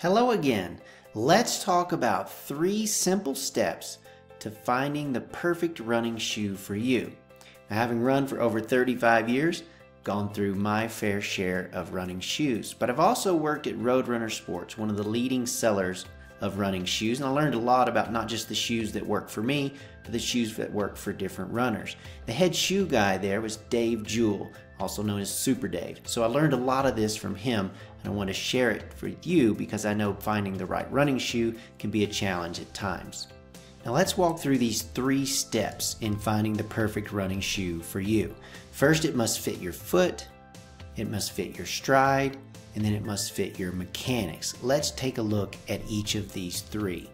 Hello again. Let's talk about 3 simple steps to finding the perfect running shoe for you. Now, having run for over 35 years, gone through my fair share of running shoes, but I've also worked at Roadrunner Sports, one of the leading sellers of running shoes, and I learned a lot about not just the shoes that work for me, but the shoes that work for different runners. The head shoe guy there was Dave Jewell, also known as Super Dave. So I learned a lot of this from him, and I want to share it for you because I know finding the right running shoe can be a challenge at times. Now let's walk through these 3 steps in finding the perfect running shoe for you. First, it must fit your foot, it must fit your stride, and then it must fit your mechanics. Let's take a look at each of these 3.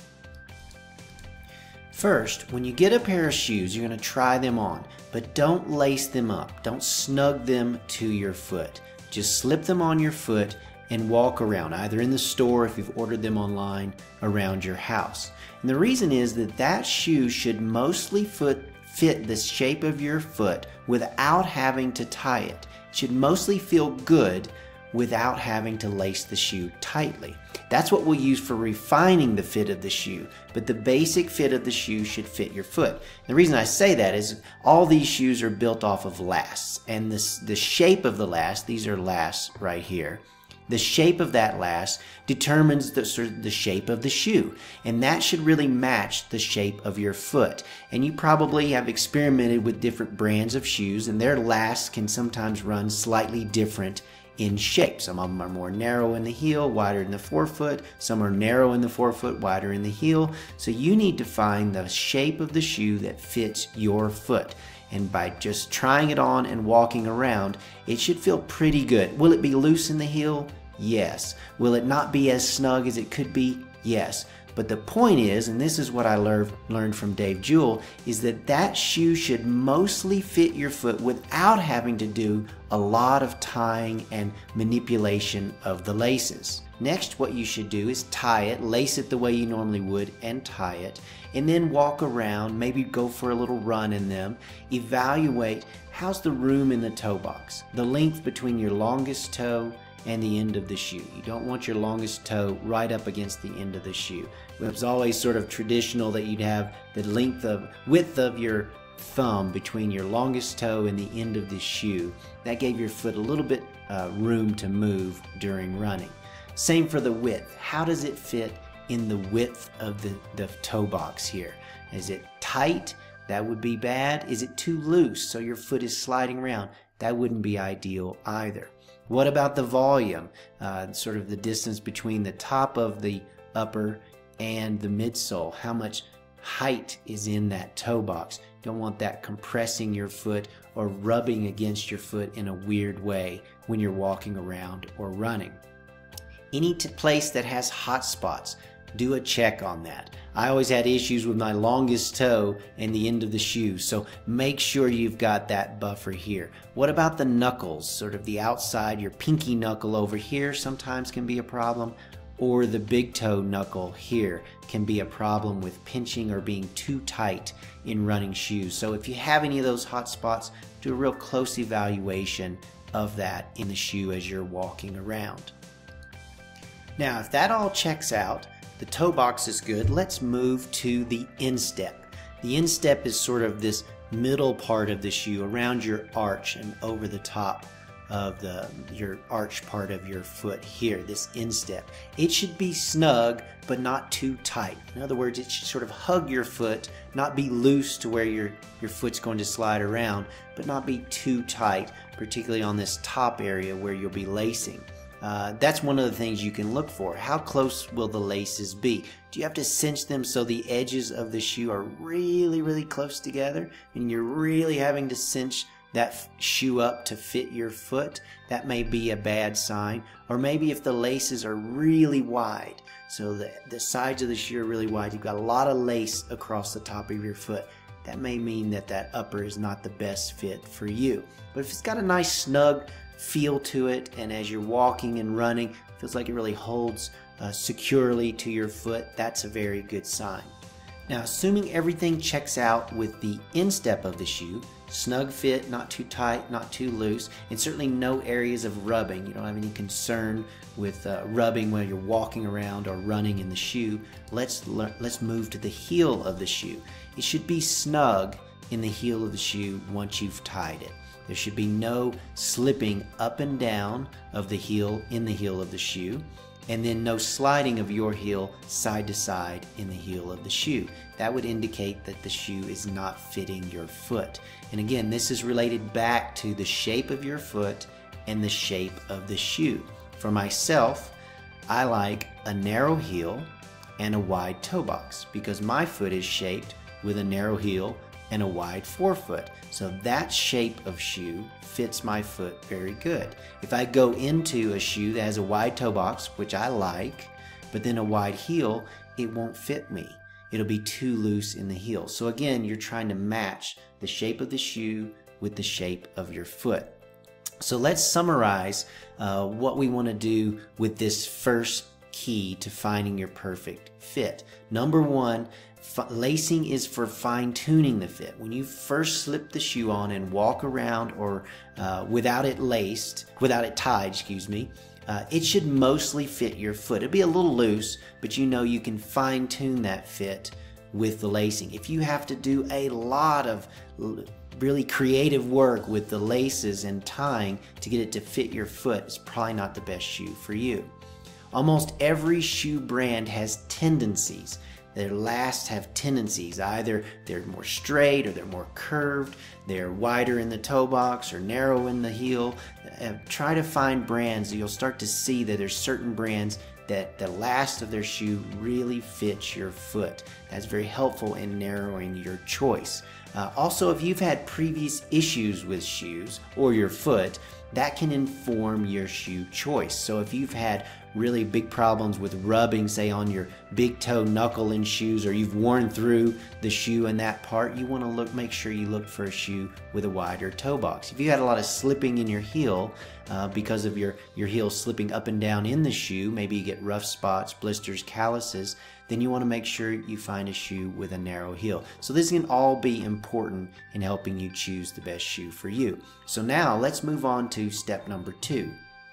First, when you get a pair of shoes, you're going to try them on, but don't lace them up. Don't snug them to your foot. Just slip them on your foot and walk around, either in the store if you've ordered them online, around your house. And the reason is that shoe should mostly fit the shape of your foot without having to tie it. It should mostly feel good without having to lace the shoe tightly. That's what we'll use for refining the fit of the shoe, but the basic fit of the shoe should fit your foot. The reason I say that is all these shoes are built off of lasts, and the shape of the last, these are lasts right here, the shape of that last determines the shape of the shoe, and that should really match the shape of your foot. And you probably have experimented with different brands of shoes, and their lasts can sometimes run slightly different in shape. Some of them are more narrow in the heel, wider in the forefoot. Some are narrow in the forefoot, wider in the heel. So you need to find the shape of the shoe that fits your foot. And by just trying it on and walking around, it should feel pretty good. Will it be loose in the heel? Yes. Will it not be as snug as it could be? Yes. But the point is, and this is what I learned from Dave Jewell, is that shoe should mostly fit your foot without having to do a lot of tying and manipulation of the laces. Next, what you should do is tie it, lace it the way you normally would, and tie it, and then walk around, maybe go for a little run in them. Evaluate how's the room in the toe box, the length between your longest toe and the end of the shoe. You don't want your longest toe right up against the end of the shoe. It was always sort of traditional that you'd have the width of your thumb between your longest toe and the end of the shoe. That gave your foot a little bit room to move during running. Same for the width. How does it fit in the width of the toe box here? Is it tight? That would be bad. Is it too loose so your foot is sliding around? That wouldn't be ideal either. What about the volume, sort of the distance between the top of the upper and the midsole? How much height is in that toe box? You don't want that compressing your foot or rubbing against your foot in a weird way when you're walking around or running. Any place that has hot spots, do a check on that. I always had issues with my longest toe and the end of the shoe, so make sure you've got that buffer here. What about the knuckles, sort of the outside, your pinky knuckle over here sometimes can be a problem, or the big toe knuckle here can be a problem with pinching or being too tight in running shoes. So if you have any of those hot spots, do a real close evaluation of that in the shoe as you're walking around. Now, if that all checks out, the toe box is good, let's move to the instep. The instep is sort of this middle part of the shoe around your arch and over the top of your arch part of your foot here, this instep. It should be snug, but not too tight. In other words, it should sort of hug your foot, not be loose to where your foot's going to slide around, but not be too tight, particularly on this top area where you'll be lacing. That's one of the things you can look for. How close will the laces be? Do you have to cinch them so the edges of the shoe are really, really close together and you're really having to cinch that shoe up to fit your foot? That may be a bad sign. Or maybe if the laces are really wide, so the sides of the shoe are really wide, you've got a lot of lace across the top of your foot, that may mean that upper is not the best fit for you. But if it's got a nice snug feel to it, and as you're walking and running, feels like it really holds securely to your foot, that's a very good sign. Now, assuming everything checks out with the instep of the shoe, snug fit, not too tight, not too loose, and certainly no areas of rubbing. You don't have any concern with rubbing when you're walking around or running in the shoe. Let's move to the heel of the shoe. It should be snug in the heel of the shoe once you've tied it. There should be no slipping up and down of the heel in the heel of the shoe, and then no sliding of your heel side to side in the heel of the shoe. That would indicate that the shoe is not fitting your foot. And again, this is related back to the shape of your foot and the shape of the shoe. For myself, I like a narrow heel and a wide toe box because my foot is shaped with a narrow heel and a wide forefoot. So that shape of shoe fits my foot very good. If I go into a shoe that has a wide toe box, which I like, but then a wide heel, it won't fit me. It'll be too loose in the heel. So again, you're trying to match the shape of the shoe with the shape of your foot. So let's summarize what we want to do with this first key to finding your perfect fit. Number one, lacing is for fine-tuning the fit. When you first slip the shoe on and walk around or without it tied, it should mostly fit your foot. It'll be a little loose, but you know you can fine-tune that fit with the lacing. If you have to do a lot of really creative work with the laces and tying to get it to fit your foot, it's probably not the best shoe for you. Almost every shoe brand has tendencies. Their lasts have tendencies. Either they're more straight or they're more curved, they're wider in the toe box or narrow in the heel. Try to find brands. You'll start to see that there's certain brands that the last of their shoe really fits your foot. That's very helpful in narrowing your choice. Also, if you've had previous issues with shoes or your foot, that can inform your shoe choice. So if you've had really big problems with rubbing, say on your big toe knuckle in shoes, or you've worn through the shoe in that part, you want to make sure you look for a shoe with a wider toe box. If you had a lot of slipping in your heel because of your heel slipping up and down in the shoe, maybe you get rough spots, blisters, calluses, then you want to make sure you find a shoe with a narrow heel. So this can all be important in helping you choose the best shoe for you. So now let's move on to step number 2.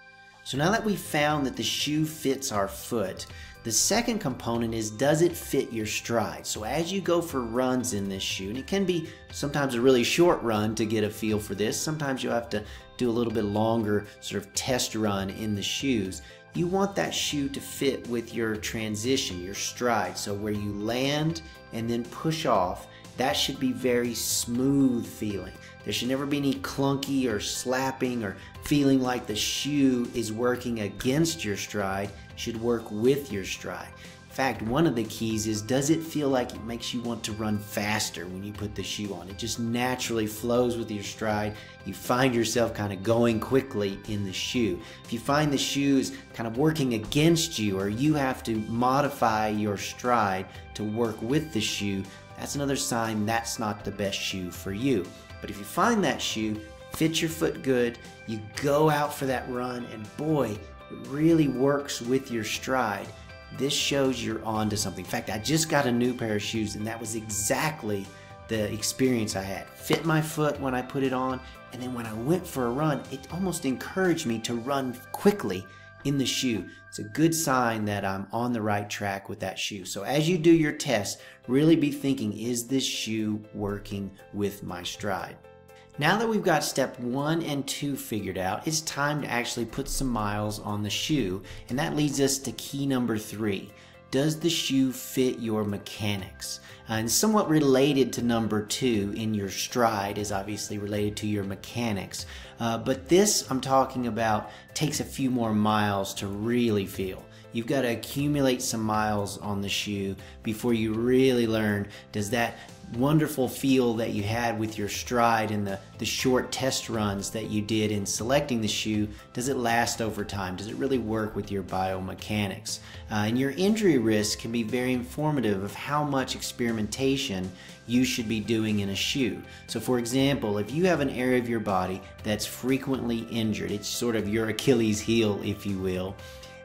So now that we've found that the shoe fits our foot, the second component is, does it fit your stride? So as you go for runs in this shoe, and it can be sometimes a really short run to get a feel for this, sometimes you'll have to do a little bit longer sort of test run in the shoes. You want that shoe to fit with your transition, your stride. So where you land and then push off, that should be very smooth feeling. There should never be any clunky or slapping or feeling like the shoe is working against your stride. It should work with your stride. In fact, one of the keys is, does it feel like it makes you want to run faster when you put the shoe on? It just naturally flows with your stride. You find yourself kind of going quickly in the shoe. If you find the shoes kind of working against you, or you have to modify your stride to work with the shoe, that's another sign that's not the best shoe for you. But if you find that shoe fits your foot good, you go out for that run, and boy, it really works with your stride, this shows you're on to something. In fact, I just got a new pair of shoes, and that was exactly the experience I had. Fit my foot when I put it on, and then when I went for a run, it almost encouraged me to run quickly in the shoe. It's a good sign that I'm on the right track with that shoe. So as you do your test, really be thinking, is this shoe working with my stride? Now that we've got step 1 and 2 figured out, it's time to actually put some miles on the shoe, and that leads us to key number 3. Does the shoe fit your mechanics? And somewhat related to number 2 in your stride is obviously related to your mechanics. But this I'm talking about takes a few more miles to really feel. You've got to accumulate some miles on the shoe before you really learn, does that wonderful feel that you had with your stride in the short test runs that you did in selecting the shoe, does it last over time? Does it really work with your biomechanics? And your injury risk can be very informative of how much experimentation you should be doing in a shoe. So for example, if you have an area of your body that's frequently injured, it's sort of your Achilles heel, if you will,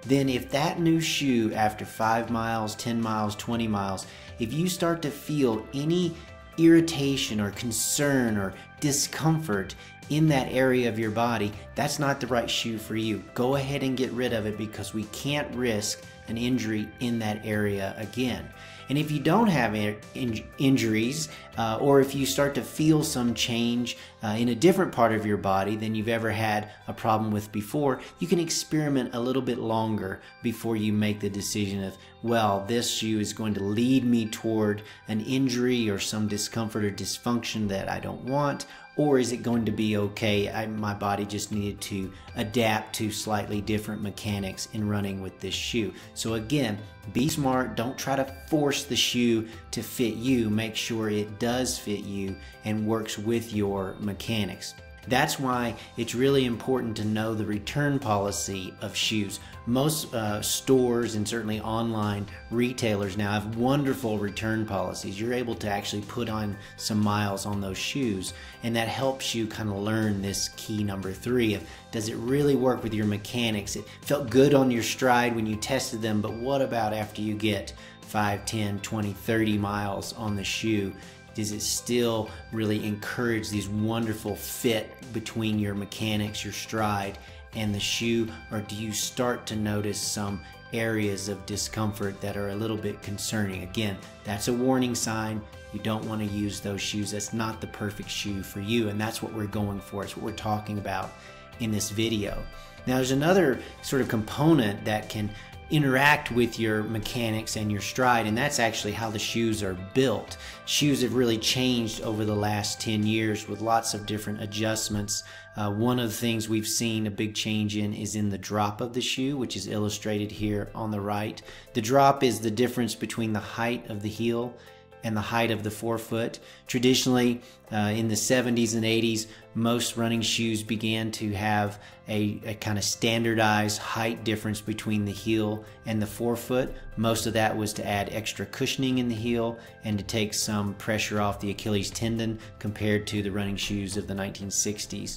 then if that new shoe after 5 miles, 10 miles, 20 miles, if you start to feel any irritation or concern or discomfort in that area of your body, that's not the right shoe for you. Go ahead and get rid of it, because we can't risk an injury in that area again. And if you don't have injuries, or if you start to feel some change in a different part of your body than you've ever had a problem with before, you can experiment a little bit longer before you make the decision of, well, this shoe is going to lead me toward an injury or some discomfort or dysfunction that I don't want, or is it going to be okay? My body just needed to adapt to slightly different mechanics in running with this shoe. So again, be smart. Don't try to force the shoe to fit you. Make sure it does fit you and works with your mechanics. That's why it's really important to know the return policy of shoes. Most stores and certainly online retailers now have wonderful return policies. You're able to actually put on some miles on those shoes, and that helps you kind of learn this key number 3 of, does it really work with your mechanics? It felt good on your stride when you tested them, but what about after you get 5, 10, 20, 30 miles on the shoe? Does it still really encourage these wonderful fit between your mechanics, your stride, and the shoe? Or do you start to notice some areas of discomfort that are a little bit concerning? Again, that's a warning sign. You don't want to use those shoes. That's not the perfect shoe for you, and that's what we're going for. It's what we're talking about in this video. Now, there's another sort of component that can interact with your mechanics and your stride, and that's actually how the shoes are built. Shoes have really changed over the last 10 years with lots of different adjustments. One of the things we've seen a big change in is in the drop of the shoe, which is illustrated here on the right. The drop is the difference between the height of the heel and the height of the forefoot. Traditionally, in the 70s and 80s, most running shoes began to have a kind of standardized height difference between the heel and the forefoot. Most of that was to add extra cushioning in the heel and to take some pressure off the Achilles tendon compared to the running shoes of the 1960s.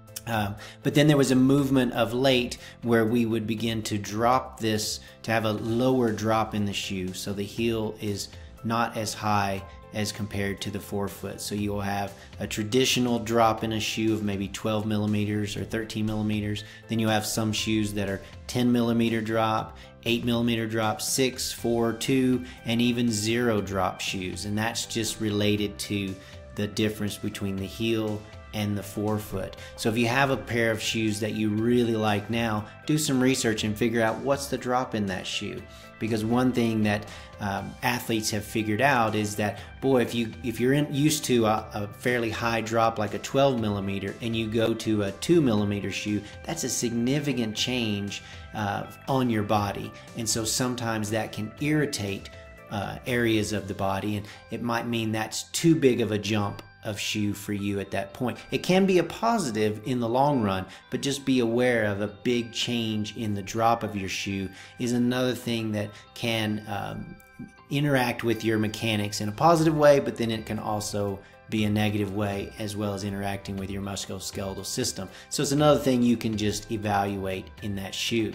But then there was a movement of late where we would begin to drop this, to have a lower drop in the shoe, so the heel is not as high as compared to the forefoot. So you'll have a traditional drop in a shoe of maybe 12 millimeters or 13 millimeters. Then you'll have some shoes that are 10 millimeter drop, 8 millimeter drop, 6, 4, 2, and even 0 drop shoes. And that's just related to the difference between the heel and the forefoot. So if you have a pair of shoes that you really like now, do some research and figure out what's the drop in that shoe. Because one thing that athletes have figured out is that, boy, if you're used to a fairly high drop like a 12 millimeter and you go to a 2 millimeter shoe, that's a significant change on your body. And so sometimes that can irritate areas of the body, and it might mean that's too big of a jump of shoe for you at that point. It can be a positive in the long run, but just be aware of a big change in the drop of your shoe is another thing that can interact with your mechanics in a positive way, but then it can also be a negative way as well as interacting with your musculoskeletal system. So it's another thing you can just evaluate in that shoe.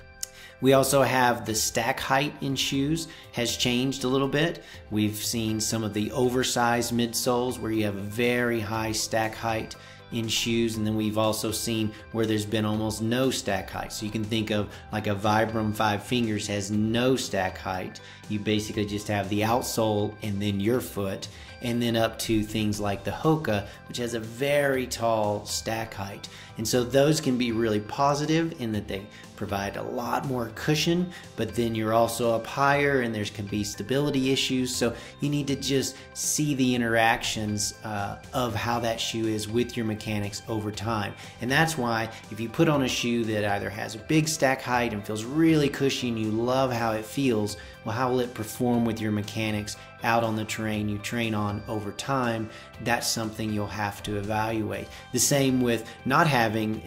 We also have the stack height in shoes has changed a little bit. We've seen some of the oversized midsoles where you have a very high stack height in shoes, and then we've also seen where there's been almost no stack height. So you can think of like a Vibram 5 Fingers has no stack height. You basically just have the outsole and then your foot, and then up to things like the Hoka, which has a very tall stack height. And so those can be really positive in that they provide a lot more cushion, but then you're also up higher and there can be stability issues. So you need to just see the interactions of how that shoe is with your mechanics over time. And that's why if you put on a shoe that either has a big stack height and feels really cushy and you love how it feels, well, how will it perform with your mechanics out on the terrain you train on over time, that's something you'll have to evaluate. The same with not having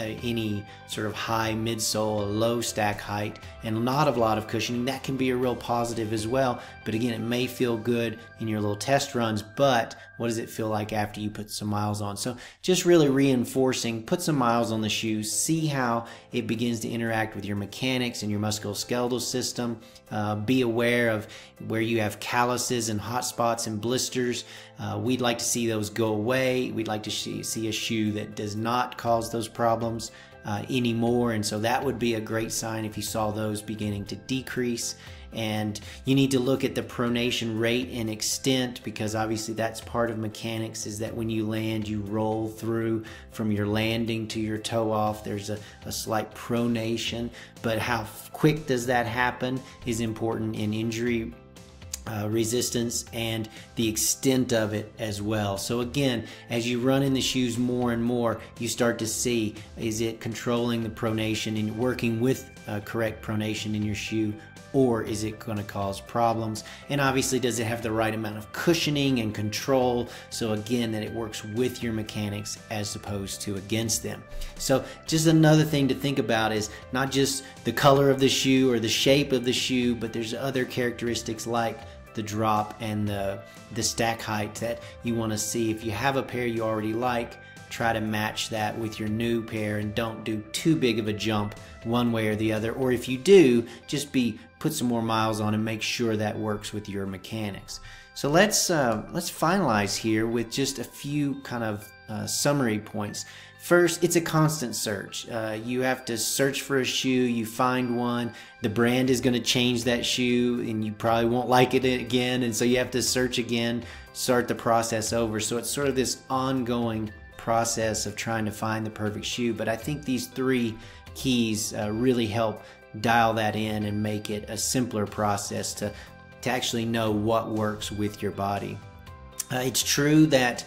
any sort of high midsole, low stack height, and not a lot of cushioning. That can be a real positive as well. But again, it may feel good in your little test runs, but what does it feel like after you put some miles on? So just really reinforcing, put some miles on the shoes, see how it begins to interact with your mechanics and your musculoskeletal system. Be aware of where you have calluses and hot spots and blisters. We'd like to see those go away. We'd like to see a shoe that does not cause those problems anymore, and so that would be a great sign if you saw those beginning to decrease. And you need to look at the pronation rate and extent, because obviously that's part of mechanics, is that when you land, you roll through from your landing to your toe off. There's a slight pronation, but how quick does that happen is important in injury resistance and the extent of it as well. So again, as you run in the shoes more and more, you start to see, is it controlling the pronation and working with correct pronation in your shoe, or is it going to cause problems? And obviously, does it have the right amount of cushioning and control? So again, that it works with your mechanics as opposed to against them. So just another thing to think about is not just the color of the shoe or the shape of the shoe, but there's other characteristics like the drop and the stack height that you want to see. If you have a pair you already like, try to match that with your new pair and don't do too big of a jump one way or the other. Or if you do, just put some more miles on and make sure that works with your mechanics. So let's finalize here with just a few kind of summary points. First, it's a constant search. You have to search for a shoe, you find one, the brand is going to change that shoe and you probably won't like it again, and so you have to search again, start the process over. So it's sort of this ongoing process of trying to find the perfect shoe. But I think these three keys really help dial that in and make it a simpler process to actually know what works with your body. It's true that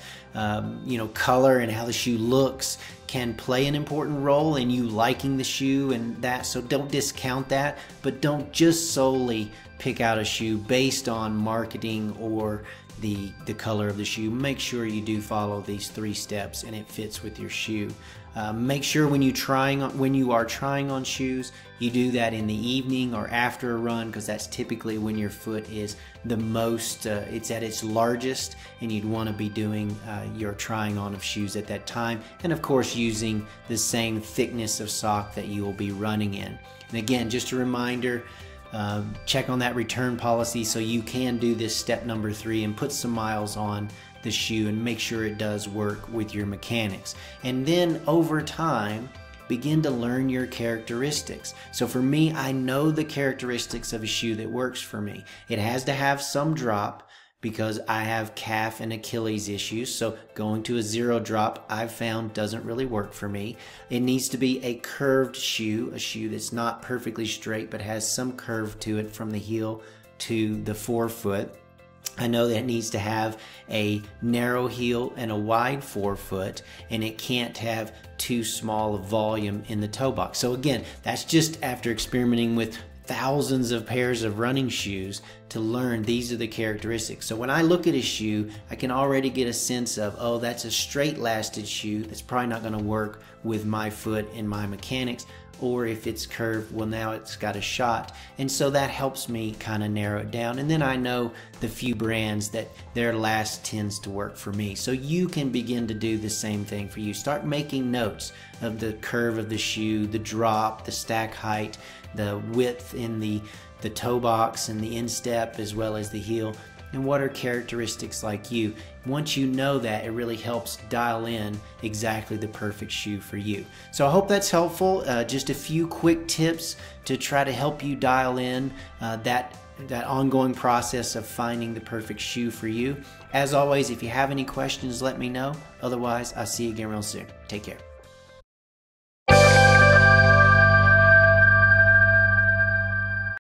color and how the shoe looks can play an important role in you liking the shoe and that, so don't discount that, but don't just solely pick out a shoe based on marketing or the color of the shoe. Make sure you do follow these three steps and it fits with your shoe. Make sure when you are trying on shoes, you do that in the evening or after a run, because that's typically when your foot is the most, it's at its largest, and you'd want to be doing your trying on of shoes at that time. And of course, using the same thickness of sock that you will be running in. And again, just a reminder, check on that return policy so you can do this step number 3 and put some miles on the shoe and make sure it does work with your mechanics. And then over time, begin to learn your characteristics. So for me, I know the characteristics of a shoe that works for me. It has to have some drop because I have calf and Achilles issues. So going to a 0 drop, I've found doesn't really work for me. It needs to be a curved shoe, a shoe that's not perfectly straight but has some curve to it from the heel to the forefoot. I know that it needs to have a narrow heel and a wide forefoot, and it can't have too small a volume in the toe box. So again, that's just after experimenting with thousands of pairs of running shoes to learn these are the characteristics. So when I look at a shoe, I can already get a sense of, oh, that's a straight lasted shoe. That's probably not going to work with my foot and my mechanics. Or if it's curved, well, now it's got a shot. And so that helps me kind of narrow it down. And then I know the few brands that their last tends to work for me. So you can begin to do the same thing for you. Start making notes of the curve of the shoe, the drop, the stack height, the width in the toe box and the instep, as well as the heel. And what are characteristics like you? Once you know that, it really helps dial in exactly the perfect shoe for you. So I hope that's helpful. Just a few quick tips to try to help you dial in that ongoing process of finding the perfect shoe for you. As always, if you have any questions, let me know. Otherwise, I'll see you again real soon. Take care.